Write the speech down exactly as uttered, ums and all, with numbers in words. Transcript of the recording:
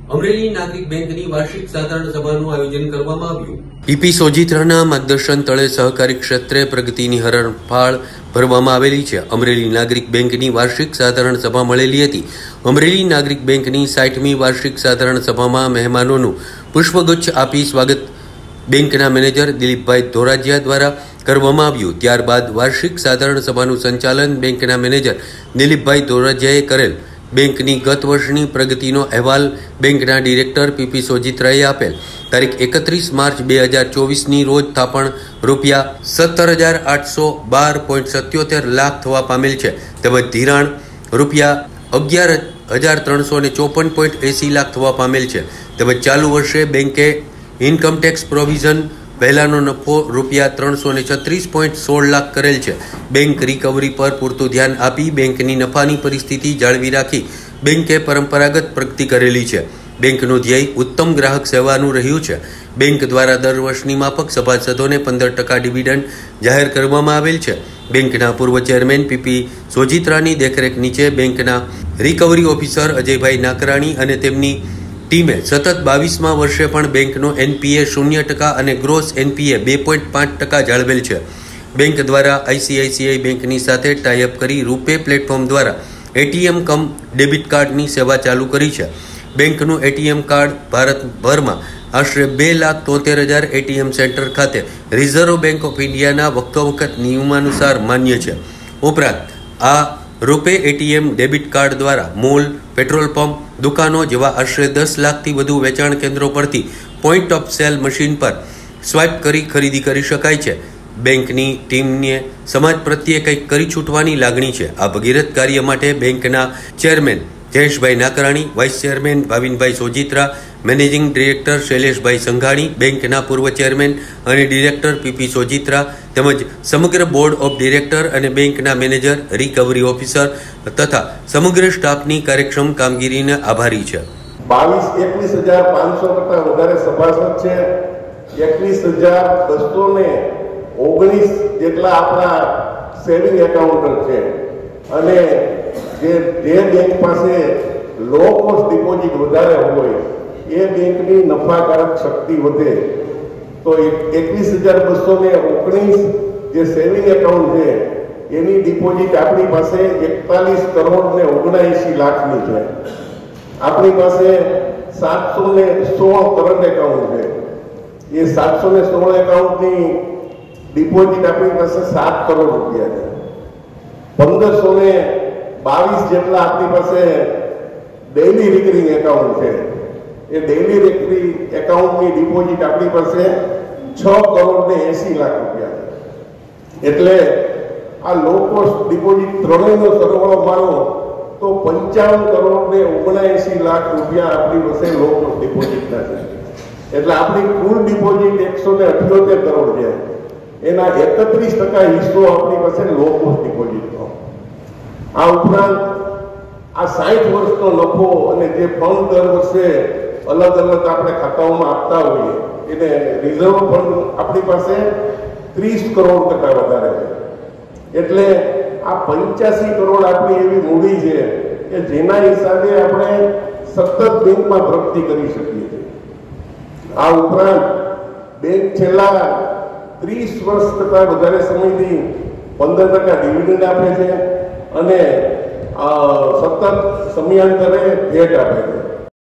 અમરેલી નાગરિક બેંકની વાર્ષિક સાધારણ સભાનું આયોજન કરવામાં આવ્યું। પીપી સોજીત્રાના માર્ગદર્શન તળે સહકારી ક્ષેત્રે પ્રગતિની હરણફાળ ભરવામાં આવેલી છે। અમરેલી નાગરિક બેંકની વાર્ષિક સાધારણ સભા મળેલી હતી। અમરેલી નાગરિક બેંકની સાઠમી વાર્ષિક સાધારણ સભામાં મહેમાનોનું પુષ્પગુચ્છ આપી સ્વાગત બેંકના મેનેજર દિલીપભાઈ ધોરાજીયા દ્વારા કરવામાં આવ્યું। ત્યારબાદ વાર્ષિક સાધારણ સભાનું સંચાલન બેંકના મેનેજર દિલીપભાઈ ધોરાજીયાએ કરેલ। બેંકની ગત વર્ષની પ્રગતિનો અહેવાલ બેંકના ડિરેક્ટર પીપી સોજીત્રાએ આપેલ। તારીખ એકત્રીસ માર્ચ બે હજાર ચોવીસની રોજ થાપણ રૂપિયા સત્તર હજાર આઠસો બાર પોઈન્ટ સત્યોતેર લાખ થવા પામેલ છે, તેમજ ધિરાણ રૂપિયા અગિયાર હજાર ત્રણસો ને ચોપન પોઈન્ટ એસી લાખ થવા પામેલ છે, તેમજ ચાલુ વર્ષે બેંકે ઇન્કમટેક્સ પ્રોવિઝન પહેલાનો નફો રૂપિયા ત્રણસો ને છત્રીસ પોઈન્ટ સોળ લાખ કરેલ છે। બેંક રિકવરી પર પૂરતું ધ્યાન આપી બેંકની નફાની પરિસ્થિતિ જાળવી રાખી બેંકે પરંપરાગત પ્રગતિ કરેલી છે। બેંકનું ધ્યેય ઉત્તમ ગ્રાહક સેવાનું રહ્યું છે। બેંક દ્વારા દર વર્ષની માફક સભાસદોને પંદર ટકા ડિવિડન્ડ જાહેર કરવામાં આવેલ છે। બેંકના પૂર્વ ચેરમેન પીપી સોજીત્રાની દેખરેખ નીચે બેંકના રિકવરી ઓફિસર અજયભાઈ નાકરાણી અને તેમની ટીમે સતત બાવીસમા વર્ષે પણ બેંકનો એનપીએ શૂન્ય ટકા અને ગ્રોસ એનપીએ બે પોઈન્ટ પાંચ ટકા જાળવેલ છે। બેંક દ્વારા આઈસીઆઈસીઆઈ બેંકની સાથે ટાઈઅપ કરી રૂપે પ્લેટફોર્મ દ્વારા એટીએમ કમ ડેબિટ કાર્ડની સેવા ચાલુ કરી છે। બેંકનું એટીએમ કાર્ડ ભારતભરમાં આશરે બે લાખ તોતેર હજાર એટીએમ સેન્ટર ખાતે રિઝર્વ બેંક ઓફ ઇન્ડિયાના વખતોવખત નિયમાનુસાર માન્ય છે। ઉપરાંત આ રૂપે એટીએમ ડેબિટ કાર્ડ દ્વારા મોલ, પેટ્રોલ પંપ, દુકાનો જેવા આશરે દસ લાખથી વધુ વેચાણ કેન્દ્રો પરથી પોઈન્ટ ઓફ સેલ મશીન પર સ્વાઇપ કરી ખરીદી કરી શકાય છે। બેંકની ટીમને સમાજ પ્રત્યે કંઈક કરી છૂટવાની લાગણી છે। આ ભગીરથ કાર્ય માટે બેંકના chairman Jayeshbhai Nakrani, vice chairman Bhavinbhai Sojitra, managing director Shaileshbhai Sanghani, બેંકના પૂર્વ ચેરમેન અને ડિરેક્ટર પીપી સોજીત્રા તેમજ સમગ્ર બોર્ડ ઓફ ડિરેક્ટર અને બેંકના મેનેજર, રિકવરી ઓફિસર તથા સમગ્ર સ્ટાફની કાર્યક્ષમ કામગીરીને આભારી છે। બાવીસ એકવીસ હજાર પાંચસો કરતા વધારે સભાસદ છે। એકવીસ હજાર બસો ને ઓગણીસ જેટલા આપણા સેવિંગ એકાઉન્ટ છે અને જે જે બેંક પાસે લો કોસ્ટ ડિપોઝિટ વધારે હોય એ બેંકની નફાકારક શક્તિ વધે। તો એકવીસ હજાર બસો ને ઓગણીસ જે સેવિંગ એકાઉન્ટ છે એની ડિપોઝિટ આપણી પાસે એકતાલીસ કરોડ ને ઓગણએંસી લાખની છે। આપણી પાસે સાતસો ને સોળ કરંટ એકાઉન્ટ છે। એ સાતસો ને સોળ એકાઉન્ટની ડિપોઝિટ આપણી પાસે સાત કરોડ રૂપિયા છે। પંદરસો ને બાવીસ જેટલા આપણી પાસે ડેઇલી રિકરિંગ એકાઉન્ટ છે। એ ડેઇલી રિકરિંગ એકાઉન્ટની ડિપોઝિટ આપણી પાસે છ કરોડ ને એસી લાખ રૂપિયા છે। એટલે આ લો કોસ્ટ ડિપોઝિટ ત્રણેયનો સરવાળો મારો તો પંચાવન કરોડ ને ઓગણએંસી લાખ રૂપિયા આપણી પાસે લો કોસ્ટ ડિપોઝિટના છે। એટલે આપણી કુલ ડિપોઝિટ એકસો ને અઠ્યોતેર કરોડ છે, એના એકત્રીસ ટકા હિસ્સો આપણી પાસે લો કોસ્ટ ડિપોઝિટનો। આ ઉપરાંત આ સાઠ વર્ષનો નફો અને જે ફંડ દર વર્ષે અલગ અલગ આપણે ખાતાઓમાં આપતા હોઈએ એને રિઝર્વ ફંડ આપણી પાસે ત્રીસ કરોડ કરતા વધારે છે। એટલે આ પંચ્યાસી કરોડ આપણી એવી મૂડી છે કે જેના હિસાબે આપણે સતત બેંકમાં પ્રગતિ કરી શકીએ છીએ। આ ઉપરાંત બેંક છેલ્લા ત્રીસ વર્ષ કરતા વધારે સમયથી પંદર ટકા ડિવિડન્ડ આપે છે અને સતત સમયાંતરે ભેટ આપે છે।